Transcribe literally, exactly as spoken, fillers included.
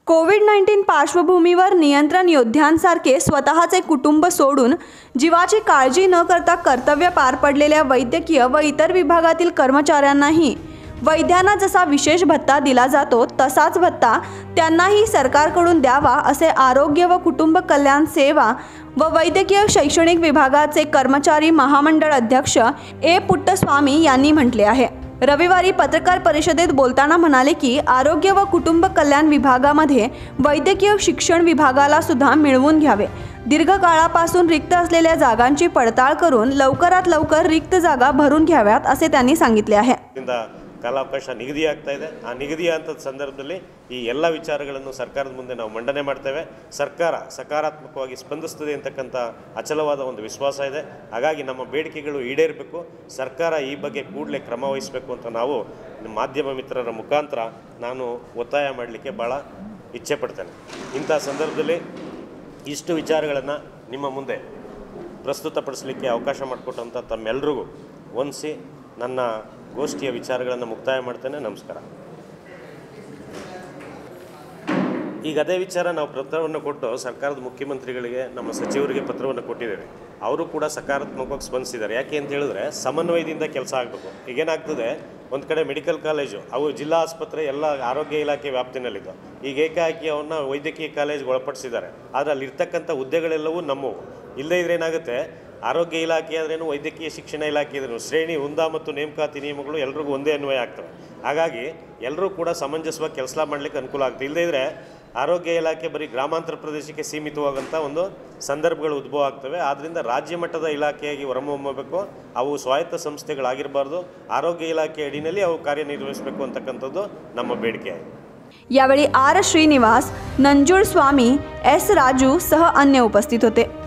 Covid nineteen पार्श्वभूमीवर नियंत्रण योद्ध्यांसारखे स्वतःचे कुटुंब सोडून जीवाची काळजी न करता कर्तव्य पार पडलेल्या वैद्यकीय व इतर विभागातील कर्मचाऱ्यांनाही वैद्यांना जसा विशेष भत्ता दिला जातो तसाच भत्ता त्यांनाही सरकारकडून द्यावा असे आरोग्य व कुटुंब कल्याण सेवा व वैद्यकीय शैक्षणिक विभागाचे कर्मचारी महामंडळ अध्यक्ष ए पुट्टस्वामी यांनी म्हटले आहे। रविवारी पत्रकार परिषदेत बोलताना म्हणाले की आरोग्य व कुटुंब कल्याण विभागामध्ये वैद्यकीय शिक्षण विभागाला सुद्धा मिळवून घ्यावे। दीर्घकाळापासून रिक्त असलेल्या जागांची पडताळ करून लवकरात लवकर रिक्त जागा भरून घ्याव्यात असे त्यांनी सांगितले आहे। ಕಾಲಾವಕಾಶ ನಿಗದಿ ಆಗ್ತಾ ಇದೆ। ಆ ನಿಗದಿ ಅಂತ ಸಂದರ್ಭದಲ್ಲಿ ಈ ಎಲ್ಲ ವಿಚಾರಗಳನ್ನು ಸರ್ಕಾರದ ಮುಂದೆ ನಾವು ಮಂಡನೆ ಮಾಡ್ತೇವೆ। ಸರ್ಕಾರ ಸಕಾರಾತ್ಮಕವಾಗಿ ಸ್ಪಂದಿಸುತ್ತದೆ ಅಂತಕ್ಕಂಥ ಅಚಲವಾದ ಒಂದು ವಿಶ್ವಾಸ ಇದೆ। ಹಾಗಾಗಿ ನಮ್ಮ ಬೇಡಿಕೆಗಳು ಈಡೇರಬೇಕು, ಸರ್ಕಾರ ಈ ಬಗ್ಗೆ ಕೂಡಲೇ ಕ್ರಮ ವಹಿಸಬೇಕು ಅಂತ ನಾವು ಮಾಧ್ಯಮ ಮಿತ್ರರ ಮುಖಾಂತರ ನಾನು ಒತ್ತಾಯ ಮಾಡಲಿಕ್ಕೆ ಭಾಳ ಇಚ್ಛೆ ಪಡ್ತೇನೆ। ಇಂಥ ಸಂದರ್ಭದಲ್ಲಿ ಇಷ್ಟು ವಿಚಾರಗಳನ್ನು ನಿಮ್ಮ ಮುಂದೆ ಪ್ರಸ್ತುತಪಡಿಸಲಿಕ್ಕೆ ಅವಕಾಶ ಮಾಡಿಕೊಟ್ಟಂಥ ತಮ್ಮೆಲ್ಲರಿಗೂ ವಂದಿಸಿ ನನ್ನ ಗೋಷ್ಠಿಯ ವಿಚಾರಗಳನ್ನು ಮುಕ್ತಾಯ ಮಾಡ್ತೇನೆ। ನಮಸ್ಕಾರ। ಈಗ ಅದೇ ವಿಚಾರ ನಾವು ಪತ್ರವನ್ನು ಕೊಟ್ಟು ಸರ್ಕಾರದ ಮುಖ್ಯಮಂತ್ರಿಗಳಿಗೆ ನಮ್ಮ ಸಚಿವರಿಗೆ ಪತ್ರವನ್ನು ಕೊಟ್ಟಿದ್ದೇವೆ। ಅವರು ಕೂಡ ಸಕಾರಾತ್ಮಕವಾಗಿ ಸ್ಪಂದಿಸಿದ್ದಾರೆ। ಯಾಕೆ ಅಂತ ಹೇಳಿದ್ರೆ ಸಮನ್ವಯದಿಂದ ಕೆಲಸ ಆಗಬೇಕು। ಈಗೇನಾಗ್ತದೆ, ಒಂದು ಕಡೆ ಮೆಡಿಕಲ್ ಕಾಲೇಜು ಅವು ಜಿಲ್ಲಾ ಆಸ್ಪತ್ರೆ ಎಲ್ಲ ಆರೋಗ್ಯ ಇಲಾಖೆ ವ್ಯಾಪ್ತಿನಲ್ಲಿದ್ದು, ಈಗ ಏಕಾಏಕಿ ಅವನ್ನ ವೈದ್ಯಕೀಯ ಕಾಲೇಜ್ಗೆ ಒಳಪಡಿಸಿದ್ದಾರೆ। ಆದರೆ ಅಲ್ಲಿರ್ತಕ್ಕಂಥ ಹುದ್ದೆಗಳೆಲ್ಲವೂ ನಮ್ಮವು। ಇಲ್ಲದೇ ಇದ್ರೆ ಏನಾಗುತ್ತೆ, ಆರೋಗ್ಯ ಇಲಾಖೆ ಆದ್ರೇನು ವೈದ್ಯಕೀಯ ಶಿಕ್ಷಣ ಇಲಾಖೆ ಇದ್ರೂ ಶ್ರೇಣಿ ಹುಂದ ಮತ್ತು ನೇಮಕಾತಿ ನಿಯಮಗಳು ಎಲ್ರಿಗೂ ಒಂದೇ ಅನ್ವಯ ಆಗ್ತವೆ। ಹಾಗಾಗಿ ಎಲ್ಲರೂ ಕೂಡ ಸಮಂಜಸವಾಗಿ ಕೆಲಸ ಮಾಡಲಿಕ್ಕೆ ಅನುಕೂಲ ಆಗುತ್ತೆ। ಇಲ್ಲದೇ ಇದ್ದರೆ ಆರೋಗ್ಯ ಇಲಾಖೆ ಬರೀ ಗ್ರಾಮಾಂತರ ಪ್ರದೇಶಕ್ಕೆ ಸೀಮಿತವಾದಂಥ ಒಂದು ಸಂದರ್ಭಗಳು ಉದ್ಭವ ಆಗ್ತವೆ। ಆದ್ದರಿಂದ ರಾಜ್ಯ ಮಟ್ಟದ ಇಲಾಖೆಯಾಗಿ ಹೊರಹೊಮ್ಮಬೇಕು, ಅವು ಸ್ವಾಯತ್ತ ಸಂಸ್ಥೆಗಳಾಗಿರಬಾರ್ದು, ಆರೋಗ್ಯ ಇಲಾಖೆ ಅಡಿಯಲ್ಲಿ ಅವು ಕಾರ್ಯನಿರ್ವಹಿಸಬೇಕು ಅಂತಕ್ಕಂಥದ್ದು ನಮ್ಮ ಬೇಡಿಕೆ। यावेळी आर श्रीनिवास, नंजुळ स्वामी, एस राजू सह अन्य उपस्थित होते।